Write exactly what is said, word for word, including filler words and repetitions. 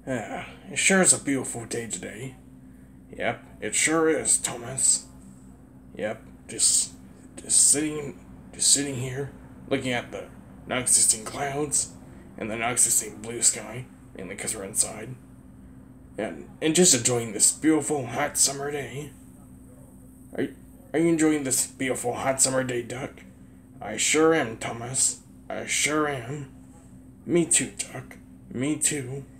Yeah, it sure is a beautiful day today. Yep, it sure is, Thomas. Yep, just just sitting just sitting here looking at the non-existing clouds and the non-existing blue sky, mainly because we're inside. And and just enjoying this beautiful hot summer day. Are are you enjoying this beautiful hot summer day, Duck? I sure am, Thomas. I sure am. Me too, Duck. Me too.